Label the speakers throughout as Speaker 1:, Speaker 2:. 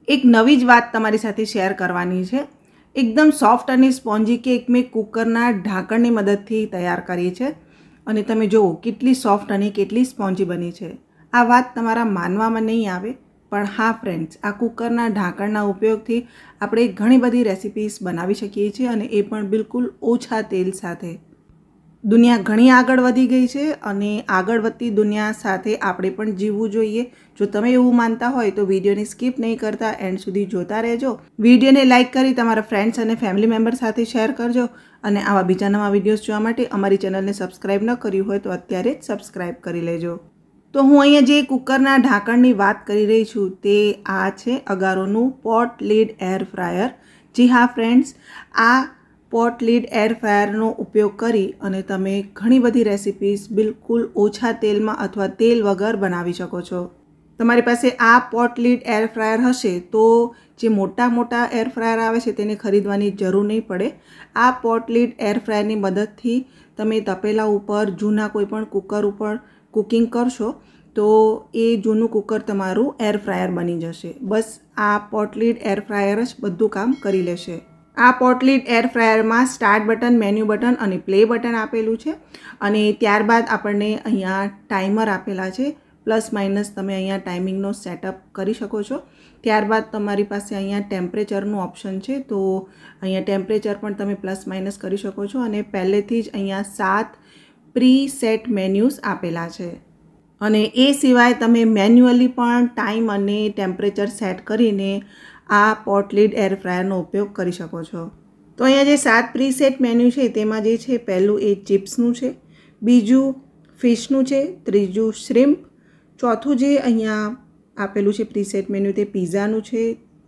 Speaker 1: એક નવી જ વાત તમારી સાથે શેર કરવાની છે। એકદમ સોફ્ટ અને સ્પોન્જી કેક મેં કુકરના ઢાંકણની મદદથી તૈયાર કરી છે અને તમે જુઓ કેટલી સોફ્ટ અને કેટલી સ્પોન્જી બની છે। આ વાત તમારા માનવામાં નહીં આવે, પણ હા ફ્રેન્ડ્સ, આ કુકરના ઢાંકણના ઉપયોગથી આપણે ઘણી બધી રેસિપીસ બનાવી શકીએ છીએ અને એ પણ બિલકુલ ઓછા તેલ સાથે। દુનિયા ઘણી આગળ વધી ગઈ છે અને આગળ વધતી દુનિયા સાથે આપણે પણ જીવવું જોઈએ। જો તમે એવું માનતા હોય તો વિડીયોને સ્કીપ નહીં કરતા, એન્ડ સુધી જોતા રહેજો। વિડીયોને લાઇક કરી તમારા ફ્રેન્ડ્સ અને ફેમિલી મેમ્બર સાથે શેર કરજો અને આવા બીજા નવા વિડીયોઝ જોવા માટે અમારી ચેનલને સબસ્ક્રાઈબ ન કર્યું હોય તો અત્યારે જ સબસ્ક્રાઈબ કરી લેજો। તો હું અહીંયા જે કુકરના ઢાંકણની વાત કરી રહી છું તે આ છે અગારોનું પોટ લીડ એર ફ્રાયર। જી હા ફ્રેન્ડ્સ, આ પોટ લીડ એર ફ્રાયરનો ઉપયોગ કરી અને તમે ઘણી બધી રેસિપીસ બિલકુલ ઓછા તેલમાં અથવા તેલ વગર બનાવી શકો છો। તમારી પાસે આ પોટ લીડ એર ફ્રાયર હશે તો જે મોટા એર ફ્રાયર આવે છે તેને ખરીદવાની જરૂર નહીં પડે। આ પોટ લીડ એર ફ્રાયરની મદદથી તમે તપેલા ઉપર જૂના કોઈ પણ કુકર ઉપર કુકિંગ કરશો તો એ જૂનું કુકર તમારું એર ફ્રાયર બની જશે। બસ આ પોટ લીડ એર ફ્રાયર જ બધું કામ કરી લેશે। આ પોટ લીડ એર ફ્રાયરમાં સ્ટાર્ટ બટન, મેન્યુ બટન અને પ્લે બટન આપેલું છે અને ત્યારબાદ આપણને અહીંયા ટાઈમર આપેલા છે। પ્લસ માઇનસ તમે અહીંયા ટાઈમિંગનો સેટઅપ કરી શકો છો। ત્યારબાદ તમારી પાસે અહીંયા ટેમ્પરેચરનું ઓપ્શન છે, તો અહીંયા ટેમ્પરેચર પણ તમે પ્લસ માઇનસ કરી શકો છો અને પહેલેથી જ અહીંયા 7 પ્રી સેટ મેન્યુઝ આપેલા છે અને એ સિવાય તમે મેન્યુઅલી પણ ટાઈમ અને ટેમ્પરેચર સેટ કરીને આ પોટ લીડ એર ફ્રાયરનો ઉપયોગ કરી શકો છો। તો અહીંયા જે 7 પ્રીસેટ મેન્યુ છે તેમાં જે છે પહેલું એ ચિપ્સનું છે, બીજું ફિશનું છે, ત્રીજું શ્રિમ્પ, ચોથું જે અહીંયા આપેલું છે પ્રીસેટ મેન્યુ તે પિઝાનું છે,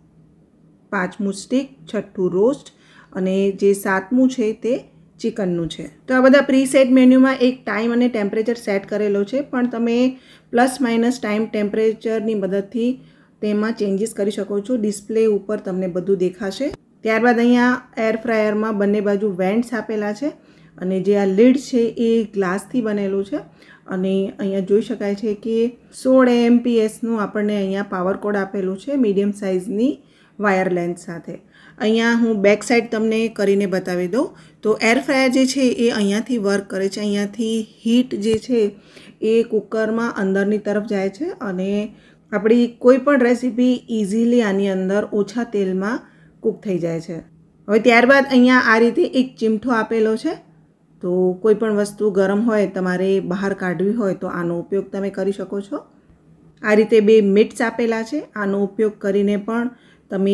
Speaker 1: પાંચમું સ્ટીક, છઠ્ઠું રોસ્ટ અને જે સાતમું છે તે ચિકનનું છે। તો આ બધા પ્રીસેટ મેન્યુમાં એક ટાઈમ અને ટેમ્પરેચર સેટ કરેલો છે, પણ તમે પ્લસ માઇનસ ટાઈમ ટેમ્પરેચરની મદદથી તેમાં ચેન્જીસ કરી શકો છો। ડિસ્પ્લે ઉપર તમને બધું દેખાશે। ત્યારબાદ અહીંયા એર ફ્રાયરમાં બંને બાજુ વેન્ટ્સ આપેલા છે અને જે આ લીડ છે એ ગ્લાસથી બનેલું છે અને અહીંયા જોઈ શકાય છે કે 16 AMPSનું આપણને અહીંયા પાવર કોડ આપેલું છે મીડિયમ સાઇઝની વાયર લેન્થ સાથે। અહીંયા હું બેક સાઈડ તમને કરીને બતાવી દઉં તો એર ફ્રાયર જે છે એ અહીંયાથી વર્ક કરે છે। અહીંયાથી હીટ જે છે એ કુકરમાં અંદરની તરફ જાય છે અને આપણી કોઈ પણ રેસીપી ઇઝીલી આની અંદર ઓછા તેલમાં કૂક થઈ જાય છે। હવે ત્યારબાદ અહીંયા આ રીતે એક ચીમઠો આપેલો છે, તો કોઈ પણ વસ્તુ ગરમ હોય તમારે બહાર કાઢવી હોય તો આનો ઉપયોગ તમે કરી શકો છો। આ રીતે 2 મિટ્સ આપેલા છે, આનો ઉપયોગ કરીને પણ તમે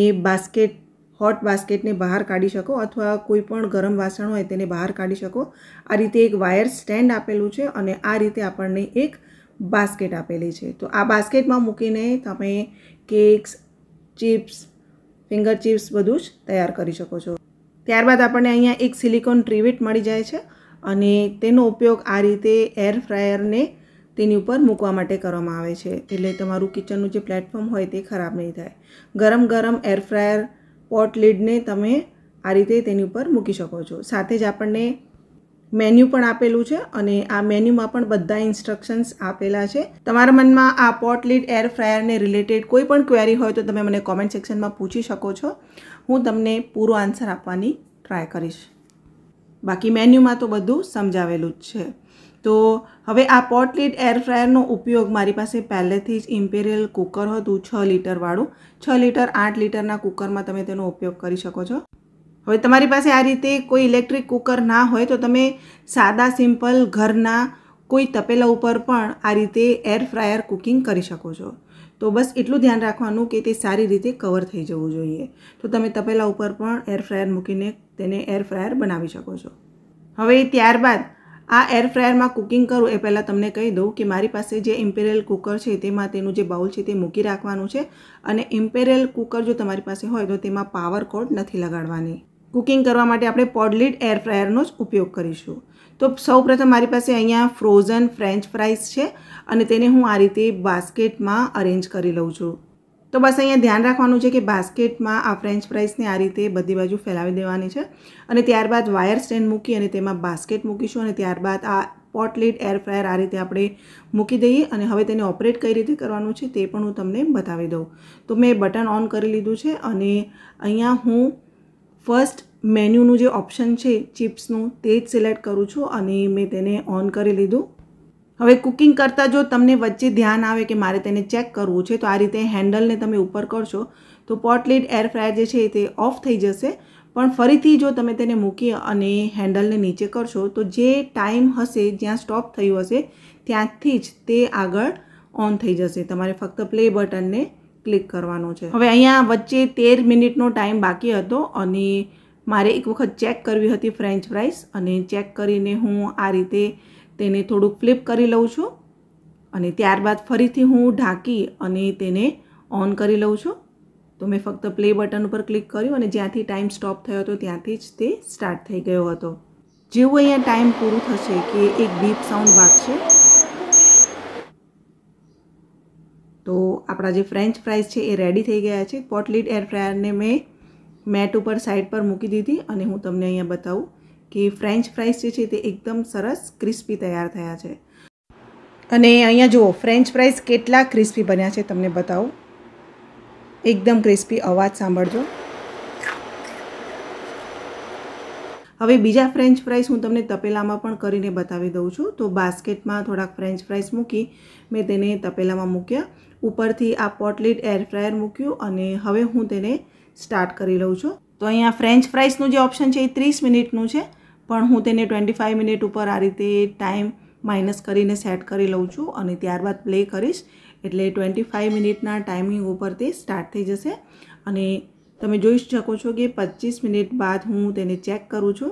Speaker 1: હોટ બાસ્કેટને બહાર કાઢી શકો અથવા કોઈ પણ ગરમ વાસણ હોય તેને બહાર કાઢી શકો। આ રીતે એક વાયર સ્ટેન્ડ આપેલું છે અને આ રીતે આપણને એક બાસ્કેટ આપેલી છે, તો આ બાસ્કેટમાં મૂકીને તમે કેક્સ, ચિપ્સ, ફિંગર ચિપ્સ બધું જ તૈયાર કરી શકો છો। ત્યારબાદ આપણને અહીંયા એક સિલિકોન ટ્રીવીટ મળી જાય છે અને તેનો ઉપયોગ આ રીતે એર ફ્રાયરને તેની ઉપર મૂકવા માટે કરવામાં આવે છે, એટલે તમારું કિચનનું જે પ્લેટફોર્મ હોય તે ખરાબ નહીં થાય। ગરમ એર ફ્રાયર પોટ લીડને તમે આ રીતે તેની ઉપર મૂકી શકો છો। સાથે જ આપણને મેન્યુ પણ આપેલું છે અને આ મેન્યુમાં પણ બધા ઇન્સ્ટ્રક્શન્સ આપેલા છે। તમારા મનમાં આ પોટ લીડ એર ફ્રાયરને રિલેટેડ કોઈ પણ ક્વેરી હોય તો તમે મને કોમેન્ટ સેક્શનમાં પૂછી શકો છો, હું તમને પૂરો આન્સર આપવાની ટ્રાય કરીશ। બાકી મેન્યુમાં તો બધું સમજાવેલું જ છે। તો હવે આ પોટ લીડ એર ફ્રાયરનો ઉપયોગ મારી પાસે પહેલેથી જ ઇમ્પેરિયલ કુકર હતું 6 લીટરવાળું, 6 લીટર 8 લીટરના કુકરમાં તમે તેનો ઉપયોગ કરી શકો છો। હવે તમારી પાસે આ રીતે કોઈ ઇલેક્ટ્રિક કુકર ના હોય તો તમે સાદા સિમ્પલ ઘરના કોઈ તપેલા ઉપર પણ આ રીતે એર ફ્રાયર કુકિંગ કરી શકો છો। તો બસ એટલું ધ્યાન રાખવાનું કે તે સારી રીતે કવર થઈ જવું જોઈએ, તો તમે તપેલા ઉપર પણ એર ફ્રાયર મૂકીને તેને એર ફ્રાયર બનાવી શકો છો। હવે ત્યારબાદ આ એર ફ્રાયરમાં કુકિંગ કરું એ પહેલાં તમને કહી દઉં કે મારી પાસે જે ઇમ્પેરિયલ કુકર છે તેમાં તેનું જે બાઉલ છે તે મૂકી રાખવાનું છે અને ઇમ્પેરિયલ કુકર જો તમારી પાસે હોય તો તેમાં પાવર કોર્ડ નથી લગાડવાની। કુકિંગ કરવા માટે આપણે પોટ લીડ એર ફ્રાયરનો જ ઉપયોગ કરીશું। તો સૌપ્રથમ મારી પાસે અહીંયા ફ્રોઝન ફ્રેન્ચ ફ્રાઈઝ છે અને તેને હું આ રીતે બાસ્કેટમાં અરેન્જ કરી લઉં છું। તો બસ અહીંયા ધ્યાન રાખવાનું છે કે બાસ્કેટમાં આ ફ્રેન્ચ ફ્રાઈઝને આ રીતે બધી બાજુ ફેલાવી દેવાની છે અને ત્યારબાદ વાયર સ્ટેન્ડ મૂકી અને તેમાં બાસ્કેટ મૂકીશું અને ત્યારબાદ આ પોટ લીડ એર ફ્રાયર આ રીતે આપણે મૂકી દઈએ અને હવે તેને ઓપરેટ કઈ રીતે કરવાનું છે તે પણ હું તમને બતાવી દઉં. તો મેં બટન ઓન કરી લીધું છે અને અહીંયા હું ફર્સ્ટ મેન્યુનું જે ઓપ્શન છે ચિપ્સનું તે જ સિલેક્ટ કરું છું અને મેં તેને ઓન કરી લીધું. હવે કુકિંગ કરતાં જો તમને વચ્ચે ધ્યાન આવે કે મારે તેને ચેક કરવું છે તો આ રીતે હેન્ડલને તમે ઉપર કરશો તો પોટ લીડ એર ફ્રાયર જે છે તે ઓફ થઈ જશે. પણ ફરીથી જો તમે તેને મૂકી અને હેન્ડલને નીચે કરશો તો જે ટાઈમ હશે જ્યાં સ્ટોપ થયું હશે ત્યાંથી જ તે આગળ ઓન થઈ જશે. તમારે ફક્ત પ્લે બટનને ક્લિક કરવાનું છે. હવે અહીંયા વચ્ચે 13 મિનિટનો ટાઈમ બાકી હતો અને મારે એક વખત ચેક કરવી હતી ફ્રેન્ચ ફ્રાઈસ અને ચેક કરીને હું આ રીતે તેને થોડુંક ફ્લિપ કરી લઉં છું અને ત્યારબાદ ફરીથી હું ઢાંકી અને તેને ઓન કરી લઉં છું. તો મેં ફક્ત પ્લે બટન ઉપર ક્લિક કર્યું અને જ્યાંથી ટાઈમ સ્ટોપ થયો હતો ત્યાંથી જ તે સ્ટાર્ટ થઈ ગયો હતો. જેવું અહીંયા ટાઈમ પૂરું થશે કે એક બીપ સાઉન્ડ વાગશે તો આપણા જે ફ્રેન્ચ ફ્રાઈસ છે એ રેડી થઈ ગયા છે. પોટ લીડ એર ફ્રાયરને મેં મેટ ઉપર સાઈડ પર મૂકી દીધી અને હું તમને અહીંયા બતાવું કે ફ્રેન્ચ ફ્રાઈસ જે છે તે એકદમ સરસ ક્રિસ્પી તૈયાર થયા છે. અને અહીંયા જુઓ ફ્રેન્ચ ફ્રાઈસ કેટલા ક્રિસ્પી બન્યા છે તમને બતાવું. એકદમ ક્રિસ્પી, અવાજ સાંભળજો. હવે બીજા ફ્રેન્ચ ફ્રાઈસ હું તમને તપેલામાં પણ કરીને બતાવી દઉં છું. તો બાસ્કેટમાં થોડાક ફ્રેન્ચ ફ્રાઈસ મૂકી મેં તેને તપેલામાં મૂક્યા, ઉપરથી આ પોટ લીડ એર ફ્રાયર મૂક્યું અને હવે હું તેને સ્ટાર્ટ કરી લઉં છું. તો અહીંયા ફ્રેન્ચ ફ્રાઈસનું જે ઓપ્શન છે એ 30 મિનિટનું છે પણ હું તેને 25 મિનિટ ઉપર આ રીતે ટાઈમ માઇનસ કરીને સેટ કરી લઉં છું અને ત્યારબાદ પ્લે કરીશ એટલે 25 મિનિટના ટાઈમિંગ ઉપર તે સ્ટાર્ટ થઈ જશે. અને તમે જોઈ શકો છો કે 25 મિનિટ બાદ હું તેને ચેક કરું છું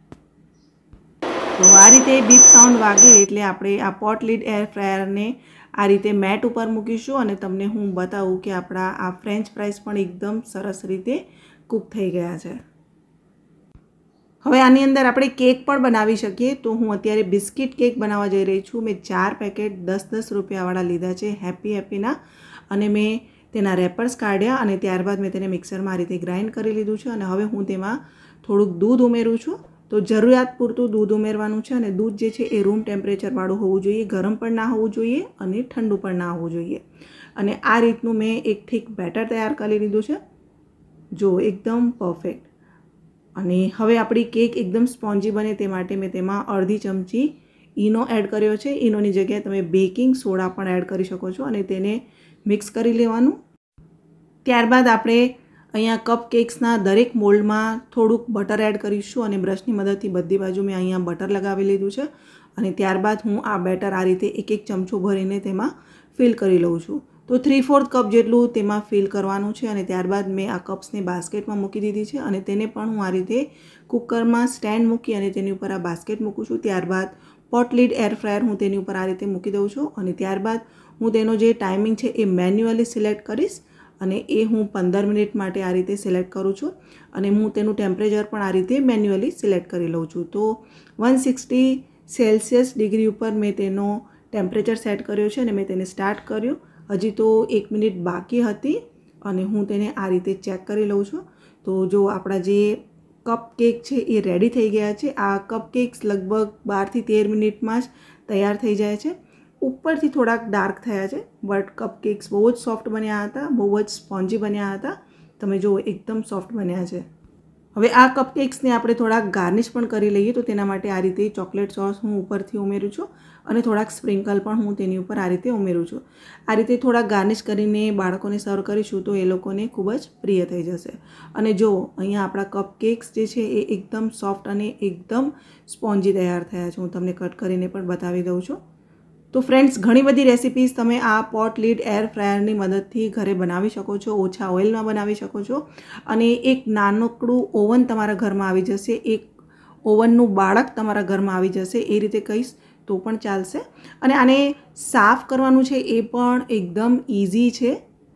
Speaker 1: તો આ રીતે બીપ સાઉન્ડ વાગે એટલે આપણે આ પોટ લીડ એર ફ્રાયરને આ રીતે મેટ ઉપર મૂકીશું અને તમને હું બતાવું કે આપણા આ ફ્રેન્ચ ફ્રાઈસ પણ એકદમ સરસ રીતે કૂક થઈ ગયા છે. હવે આની અંદર આપણે કેક પણ બનાવી શકીએ. તો હું અત્યારે બિસ્કિટ કેક બનાવવા જઈ રહી છું. મેં 4 પેકેટ 10-10 રૂપિયાવાળા લીધા છે હેપીના અને મેં તેના રેપર્સ કાઢ્યા અને ત્યારબાદ મેં તેને મિક્સરમાં આ રીતે ગ્રાઇન્ડ કરી લીધું છે અને હવે હું તેમાં થોડુંક દૂધ ઉમેરું છું. તો જરૂરિયાત પૂરતું દૂધ ઉમેરવાનું છે અને દૂધ જે છે એ રૂમ ટેમ્પરેચરવાળું હોવું જોઈએ, ગરમ પણ ના હોવું જોઈએ અને ઠંડુ પણ ના હોવું જોઈએ. અને આ રીતનું મેં એક થીક બેટર તૈયાર કરી લીધું છે. જો એકદમ પરફેક્ટ. અને હવે આપણી કેક એકદમ સ્પોન્જી બને તે માટે મેં તેમાં અડધી ચમચી ઈનો એડ કર્યો છે. ઈનોની જગ્યાએ તમે બેકિંગ સોડા પણ એડ કરી શકો છો અને તેને મિક્સ કરી લેવાનું. ત્યારબાદ આપણે અહીંયા કપ કેક્સના દરેક મોલ્ડમાં થોડુંક બટર એડ કરીશું અને બ્રશની મદદથી બધી બાજુ મેં અહીંયા બટર લગાવી લીધું છે અને ત્યારબાદ હું આ બેટર આ રીતે એક ચમચો ભરીને તેમાં ફિલ કરી લઉં છું. તો 3/4 કપ જેટલું તેમાં ફિલ કરવાનું છે અને ત્યારબાદ મેં આ કપ્સને બાસ્કેટમાં મૂકી દીધી છે અને તેને પણ હું આ રીતે કુકરમાં સ્ટેન્ડ મૂકી અને તેની ઉપર આ બાસ્કેટ મૂકું છું. ત્યારબાદ પોટ લીડ એર ફ્રાયર હું તેની ઉપર આ રીતે મૂકી દઉં છું અને ત્યારબાદ હું તેનો જે ટાઈમિંગ છે એ મેન્યુઅલી સિલેક્ટ કરીશ અને એ હું 15 મિનિટ માટે આ રીતે સિલેક્ટ કરું છું અને હું તેનું ટેમ્પરેચર પણ આ રીતે મેન્યુઅલી સિલેક્ટ કરી લઉં છું. તો 160 સેલ્સિયસ ડિગ્રી ઉપર મેં તેનો ટેમ્પરેચર સેટ કર્યો છે અને મેં તેને સ્ટાર્ટ કર્યું. હજી તો 1 મિનિટ બાકી હતી અને હું તેને આ રીતે ચેક કરી લઉં છું. તો જો આપણા જે કપ કેક છે એ રેડી થઈ ગયા છે. આ કપ કેક્સ લગભગ 12 થી 13 મિનિટમાં જ તૈયાર થઈ જાય છે. ઉપરથી થોડાક ડાર્ક થયા છે બટ કપ કેક્સ બહુ જ સોફ્ટ બન્યા હતા, બહુ જ સ્પોન્જી બન્યા હતા. તમે જુઓ એકદમ સોફ્ટ બન્યા છે. હવે આ કપ કેક્સને આપણે થોડાક ગાર્નિશ પણ કરી લઈએ. તો તેના માટે આ રીતે ચોકલેટ સોસ હું ઉપરથી ઉમેરું છું અને થોડાક સ્પ્રિંકલ પણ હું તેની ઉપર આ રીતે ઉમેરું છું. આ રીતે થોડાક ગાર્નિશ કરીને બાળકોને સર્વ કરીશું તો એ લોકોને ખૂબ જ પ્રિય થઈ જશે. અને જો અહીંયા આપણા કપ કેક્સ જે છે એ એકદમ સોફ્ટ અને એકદમ સ્પોન્જી તૈયાર થયા છે. હું તમને કટ કરીને પણ બતાવી દઉં છું. તો ફ્રેન્ડ્સ, ઘણી બધી રેસિપીઝ તમે આ પોટ લીડ એર ફ્રાયરની મદદથી ઘરે બનાવી શકો છો, ઓછા ઓઇલમાં બનાવી શકો છો અને એક નાનકડું ઓવન તમારા ઘરમાં આવી જશે, એક ઓવનનું બાળક તમારા ઘરમાં આવી જશે એ રીતે કહીશ તો પણ ચાલશે. અને આને સાફ કરવાનું છે એ પણ એકદમ ઇઝી છે.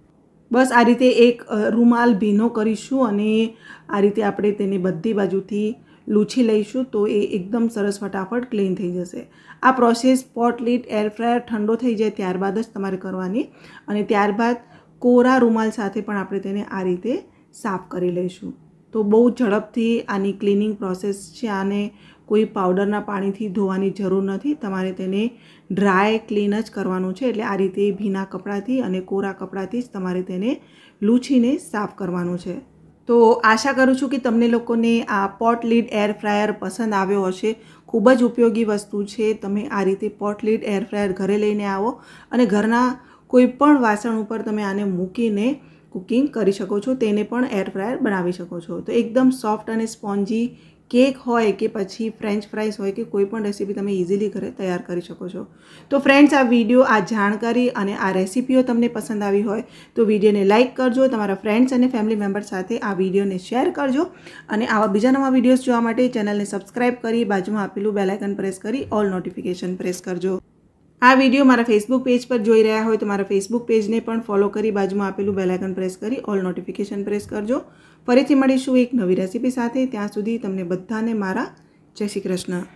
Speaker 1: બસ આ રીતે એક રૂમાલ ભીનો કરીશું અને આ રીતે આપણે તેને બધી બાજુથી લૂછી લઈશું તો એ એકદમ સરસ ફટાફટ ક્લીન થઈ જશે. આ process pot lid air fryer ઠંડો થઈ જાય ત્યારબાદ જ તમારે કરવાની અને ત્યારબાદ કોરા રૂમાલ સાથે પણ આપણે તેને આ રીતે સાફ કરી લઈશું. તો બહુ ઝડપથી આની ક્લિનિંગ પ્રોસેસ છે. આને કોઈ પાવડરના પાણીથી ધોવાની જરૂર નથી. તમારે તેને ડ્રાય ક્લીન જ કરવાનું છે. એટલે આ રીતે ભીના કપડાથી અને કોરા કપડાથી જ તમારે તેને લૂછીને સાફ કરવાનું છે. તો આશા કરું છું કે તમને લોકોને આ પોટ લીડ એર ફ્રાયર પસંદ આવ્યો હશે. ખૂબ જ ઉપયોગી વસ્તુ છે. તમે આ રીતે પોટ લીડ એર ફ્રાયર ઘરે લઈને આવો અને ઘરના કોઈ પણ વાસણ ઉપર તમે આને મૂકીને કુકિંગ કરી શકો છો. તેને પણ એર ફ્રાયર બનાવી શકો છો. તો એકદમ સોફ્ટ અને સ્પોન્જી કેક હોય કે પછી ફ્રેન્ચ ફ્રાઈસ હોય કે કોઈ પણ રેસીપી તમે ઇઝીલી ઘરે તૈયાર કરી શકો છો. તો ફ્રેન્ડ્સ, આ વિડીયો, આ જાણકારી અને આ રેસીપીઓ તમને પસંદ આવી હોય તો વિડીયોને લાઇક કરજો. તમારા ફ્રેન્ડ્સ અને ફેમિલી મેમ્બર સાથે આ વિડીયોને શેર કરજો. અને આવા બીજા નવા વિડીયોઝ જોવા માટે ચેનલને સબસ્ક્રાઈબ કરી બાજુમાં આપેલું બેલ આઇકન પ્રેસ કરી ઓલ નોટિફિકેશન પ્રેસ કરજો. આ વિડીયો મારા ફેસબુક પેજ પર જોઈ રહ્યા હોય તો મારા ફેસબુક પેજને પણ ફોલો કરી બાજુમાં આપેલું બેલ આઇકન પ્રેસ કરી ઓલ નોટિફિકેશન પ્રેસ કરજો. ફરીથી મળીશું એક નવી રેસીપી સાથે. ત્યાં સુધી તમને બધાને મારા જય શ્રી કૃષ્ણ.